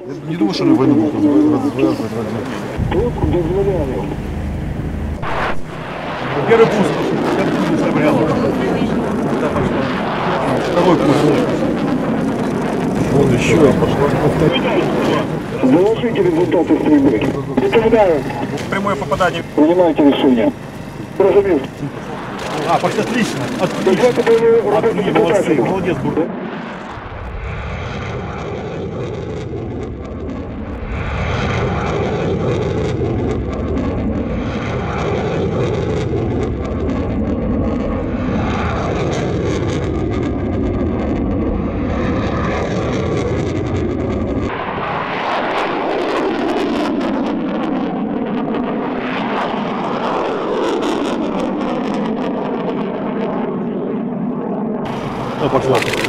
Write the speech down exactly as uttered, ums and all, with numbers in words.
Не думаю, что они войну будут развязывать ради. Первый пуск. Какой пуск? Вот еще. Заложите результаты стрельбы. Утверждаю. Прямое попадание. Принимайте решение. Разумею. А, почти отлично. Отлично. Отлично. Молодцы. Молодец, Бурда. Ну, пошла.